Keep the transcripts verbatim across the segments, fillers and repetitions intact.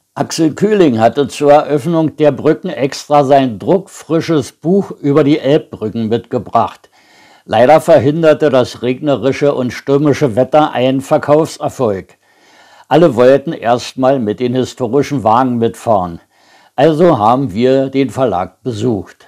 Axel Kühling hatte zur Eröffnung der Brücken extra sein druckfrisches Buch über die Elbbrücken mitgebracht. Leider verhinderte das regnerische und stürmische Wetter einen Verkaufserfolg. Alle wollten erstmal mit den historischen Wagen mitfahren. Also haben wir den Verlag besucht.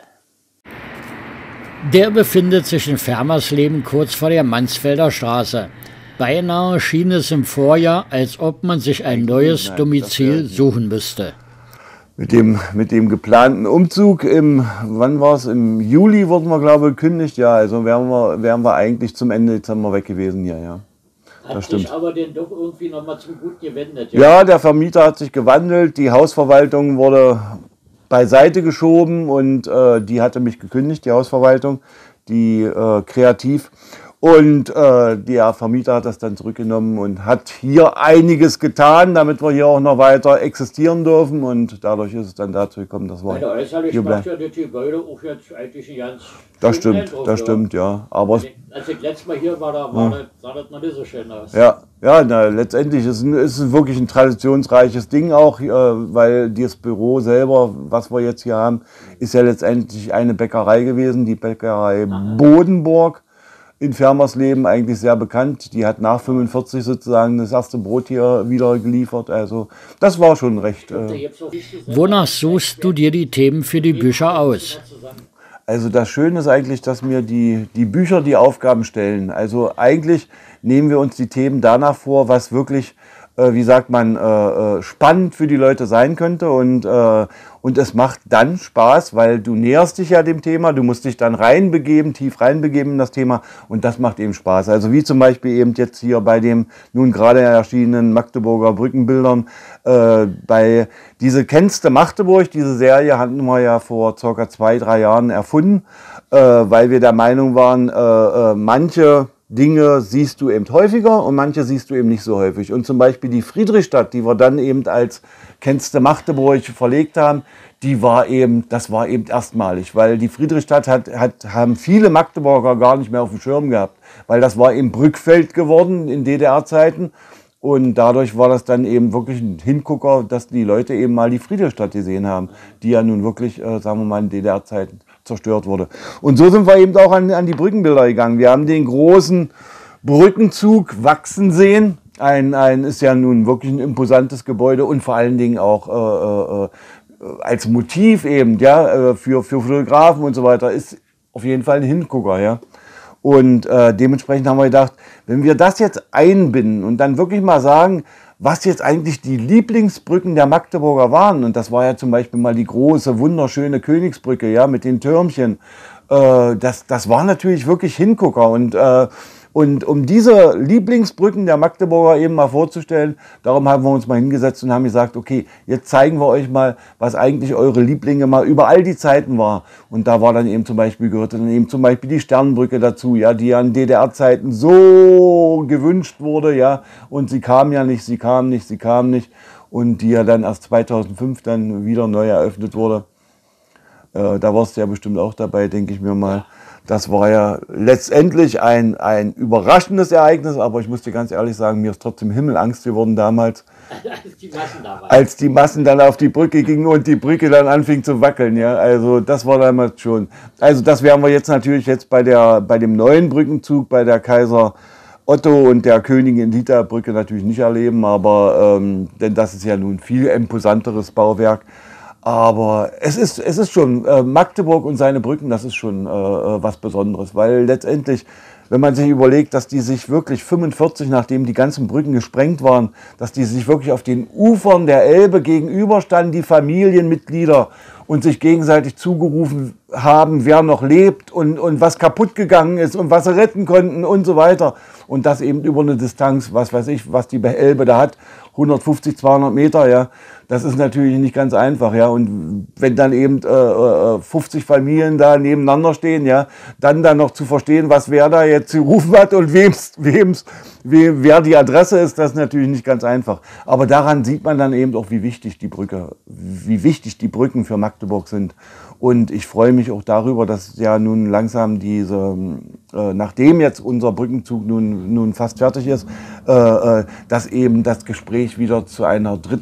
Der befindet sich in Fermersleben kurz vor der Mansfelder Straße. Beinahe schien es im Vorjahr, als ob man sich ein neues Domizil suchen müsste. Mit dem, mit dem geplanten Umzug im, wann war es, im Juli wurden wir, glaube ich, gekündigt. Ja, also wären wir, wären wir eigentlich zum Ende Dezember weg gewesen hier, ja. Hat Das sich stimmt. aber den doch irgendwie nochmal zum Guten gewendet. Ja? Ja, der Vermieter hat sich gewandelt, die Hausverwaltung wurde beiseite geschoben und äh, die hatte mich gekündigt, die Hausverwaltung, die äh, Kreativ. Und äh, der Vermieter hat das dann zurückgenommen und hat hier einiges getan, damit wir hier auch noch weiter existieren dürfen. Und dadurch ist es dann dazu gekommen, dass wir Ja, äußerlich hier macht bleiben. ja das Gebäude auch jetzt eigentlich ein ganz Das schönen stimmt, Eindruck, das ja. stimmt, ja. Aber es, Als ich letztes Mal hier war, da war das, sah das noch nicht so schön aus. ja, ja, na, letztendlich ist es ist es wirklich ein traditionsreiches Ding auch, äh, weil das Büro selber, was wir jetzt hier haben, ist ja letztendlich eine Bäckerei gewesen, die Bäckerei Bodenburg in Fermersleben, eigentlich sehr bekannt. Die hat nach fünfundvierzig sozusagen das erste Brot hier wieder geliefert. Also das war schon recht. Äh, Wonach suchst du dir die Themen für die Bücher aus? Also das Schöne ist eigentlich, dass mir die, die Bücher die Aufgaben stellen. Also eigentlich nehmen wir uns die Themen danach vor, was wirklich, äh, wie sagt man, äh, äh, spannend für die Leute sein könnte. Und, äh, und es macht dann Spaß, weil du näherst dich ja dem Thema, du musst dich dann reinbegeben, tief reinbegeben in das Thema. Und das macht eben Spaß. Also wie zum Beispiel eben jetzt hier bei dem nun gerade erschienenen Magdeburger Brückenbildern. Äh, bei diese Kennst du Magdeburg, diese Serie hatten wir ja vor circa zwei, drei Jahren erfunden, äh, weil wir der Meinung waren, äh, äh, manche Dinge siehst du eben häufiger und manche siehst du eben nicht so häufig. Und zum Beispiel die Friedrichstadt, die wir dann eben als Kennst du Magdeburg verlegt haben, die war eben, das war eben erstmalig, weil die Friedrichstadt hat, hat, haben viele Magdeburger gar nicht mehr auf dem Schirm gehabt, weil das war eben Brückfeld geworden in D D R-Zeiten. Und dadurch war das dann eben wirklich ein Hingucker, dass die Leute eben mal die Friedrichstadt gesehen haben, die ja nun wirklich, äh, sagen wir mal, in D D R-Zeiten zerstört wurde. Und so sind wir eben auch an, an die Brückenbilder gegangen. Wir haben den großen Brückenzug wachsen sehen. Ein, ein ist ja nun wirklich ein imposantes Gebäude und vor allen Dingen auch äh, äh, als Motiv eben, ja, für, für Fotografen und so weiter, ist auf jeden Fall ein Hingucker, ja. Und äh, dementsprechend haben wir gedacht, wenn wir das jetzt einbinden und dann wirklich mal sagen, was jetzt eigentlich die Lieblingsbrücken der Magdeburger waren, und das war ja zum Beispiel mal die große, wunderschöne Königsbrücke, ja, mit den Türmchen, äh, das, das war natürlich wirklich Hingucker. Und, äh, und um diese Lieblingsbrücken der Magdeburger eben mal vorzustellen, darum haben wir uns mal hingesetzt und haben gesagt, okay, jetzt zeigen wir euch mal, was eigentlich eure Lieblinge mal über all die Zeiten war. Und da war dann eben zum Beispiel, gehörte dann eben zum Beispiel die Sternbrücke dazu, ja, die ja in D D R-Zeiten so gewünscht wurde, ja, und sie kam ja nicht, sie kam nicht, sie kam nicht, und die ja dann erst zweitausendfünf dann wieder neu eröffnet wurde. Äh, da warst du ja bestimmt auch dabei, denke ich mir mal. Das war ja letztendlich ein, ein überraschendes Ereignis, aber ich muss dir ganz ehrlich sagen, mir ist trotzdem Himmelangst geworden damals, Als die Massen da waren. als die Massen dann auf die Brücke gingen und die Brücke dann anfing zu wackeln. Ja, also das war damals schon. Also das werden wir jetzt natürlich jetzt bei, der, bei dem neuen Brückenzug, bei der Kaiser Otto und der Königin Dieter Brücke natürlich nicht erleben, aber ähm, denn das ist ja nun ein viel imposanteres Bauwerk. Aber es ist, es ist schon, äh, Magdeburg und seine Brücken, das ist schon äh, was Besonderes, weil letztendlich, wenn man sich überlegt, dass die sich wirklich fünfundvierzig, nachdem die ganzen Brücken gesprengt waren, dass die sich wirklich auf den Ufern der Elbe gegenüberstanden, die Familienmitglieder, und sich gegenseitig zugerufen haben, wer noch lebt und, und was kaputt gegangen ist und was sie retten konnten und so weiter. Und das eben über eine Distanz, was weiß ich, was die Elbe da hat, hundertfünfzig, zweihundert Meter, ja. Das ist natürlich nicht ganz einfach, ja. Und wenn dann eben äh, fünfzig Familien da nebeneinander stehen, ja, dann dann noch zu verstehen, was wer da jetzt gerufen hat und wem's, wem's, wem, wer die Adresse ist, das ist natürlich nicht ganz einfach. Aber daran sieht man dann eben auch, wie wichtig die Brücke, wie wichtig die Brücken für Magdeburg sind. Und ich freue mich auch darüber, dass ja nun langsam diese, äh, nachdem jetzt unser Brückenzug nun, nun fast fertig ist, äh, äh, dass eben das Gespräch wieder zu einer dritten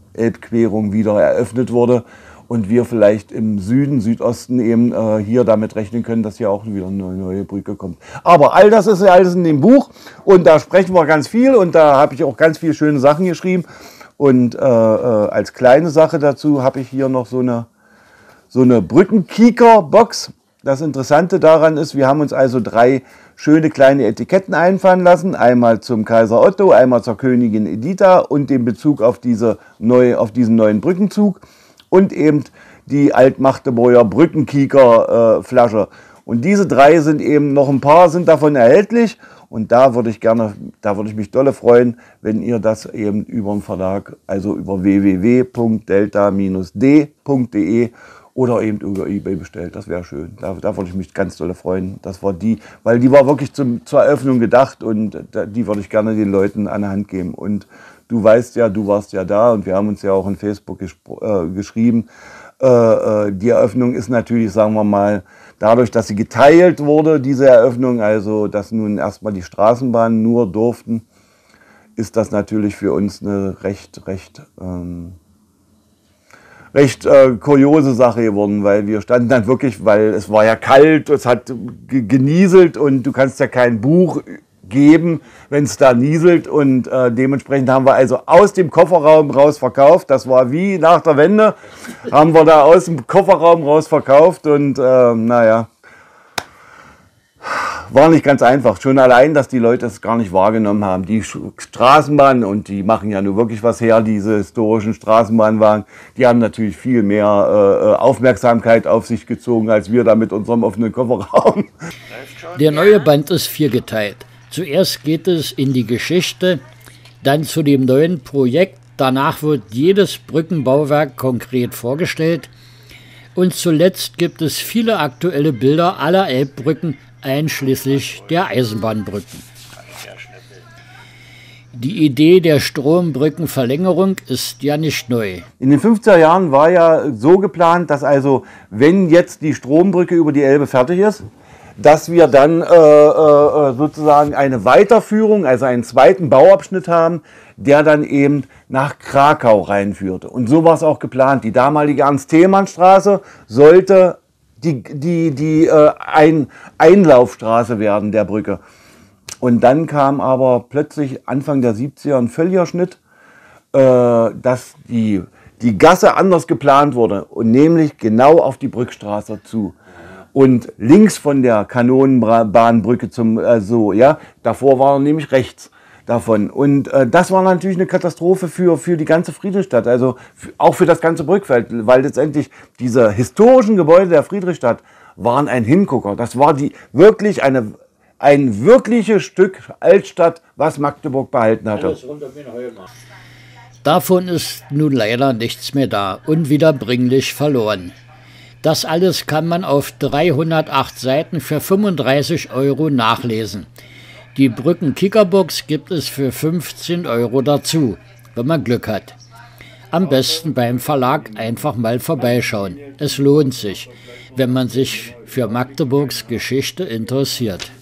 Elbquerung wieder eröffnet wurde und wir vielleicht im Süden, Südosten eben äh, hier damit rechnen können, dass hier auch wieder eine neue Brücke kommt. Aber all das ist ja alles in dem Buch und da sprechen wir ganz viel und da habe ich auch ganz viele schöne Sachen geschrieben. Und äh, äh, als kleine Sache dazu habe ich hier noch so eine, so eine Brückenkieker-Box. Das Interessante daran ist, wir haben uns also drei schöne kleine Etiketten einfallen lassen. Einmal zum Kaiser Otto, einmal zur Königin Editha und den Bezug auf, diese neue, auf diesen neuen Brückenzug. Und eben die Altmagdeburger Brückenkieker-Flasche. Äh, und diese drei sind eben, noch ein paar sind davon erhältlich. Und da würde ich gerne, da würde ich mich dolle freuen, wenn ihr das eben über den Verlag, also über w w w punkt delta d punkt d e oder eben über eBay bestellt. Das wäre schön. Da, da würde ich mich ganz dolle freuen. Das war die, weil die war wirklich zum, zur Eröffnung gedacht und die würde ich gerne den Leuten an der Hand geben. Und du weißt ja, du warst ja da und wir haben uns ja auch in Facebook äh, geschrieben. Äh, die Eröffnung ist natürlich, sagen wir mal, dadurch, dass sie geteilt wurde, diese Eröffnung, also dass nun erstmal die Straßenbahnen nur durften, ist das natürlich für uns eine recht, recht, ähm, recht äh, kuriose Sache geworden, weil wir standen dann wirklich, weil es war ja kalt, es hat genieselt und du kannst ja kein Buch geben, wenn es da nieselt und äh, dementsprechend haben wir also aus dem Kofferraum raus verkauft. Das war wie nach der Wende, haben wir da aus dem Kofferraum raus verkauft und äh, naja, war nicht ganz einfach. Schon allein, dass die Leute es gar nicht wahrgenommen haben. Die Straßenbahnen, und die machen ja nur wirklich was her, diese historischen Straßenbahnwagen, die haben natürlich viel mehr äh, Aufmerksamkeit auf sich gezogen, als wir da mit unserem offenen Kofferraum. Der neue Band ist viergeteilt. Zuerst geht es in die Geschichte, dann zu dem neuen Projekt, danach wird jedes Brückenbauwerk konkret vorgestellt und zuletzt gibt es viele aktuelle Bilder aller Elbbrücken, einschließlich der Eisenbahnbrücken. Die Idee der Strombrückenverlängerung ist ja nicht neu. In den fünfziger Jahren war ja so geplant, dass also, wenn jetzt die Strombrücke über die Elbe fertig ist, dass wir dann äh, äh, sozusagen eine Weiterführung, also einen zweiten Bauabschnitt haben, der dann eben nach Krakau reinführte. Und so war es auch geplant. Die damalige Ernst-Thälmann-Straße sollte die, die, die äh, ein Einlaufstraße werden der Brücke. Und dann kam aber plötzlich Anfang der siebziger ein völliger Schnitt, äh, dass die, die Gasse anders geplant wurde und nämlich genau auf die Brückstraße zu. Und links von der Kanonenbahnbrücke zum, äh, so, ja, davor war er nämlich rechts davon. Und äh, das war natürlich eine Katastrophe für, für die ganze Friedrichstadt, also für, auch für das ganze Brückfeld, weil letztendlich diese historischen Gebäude der Friedrichstadt waren ein Hingucker. Das war die wirklich eine, ein wirkliches Stück Altstadt, was Magdeburg behalten hatte. Davon ist nun leider nichts mehr da, unwiederbringlich verloren. Das alles kann man auf dreihundertacht Seiten für fünfunddreißig Euro nachlesen. Die Brücken-Kickerbox gibt es für fünfzehn Euro dazu, wenn man Glück hat. Am besten beim Verlag einfach mal vorbeischauen. Es lohnt sich, wenn man sich für Magdeburgs Geschichte interessiert.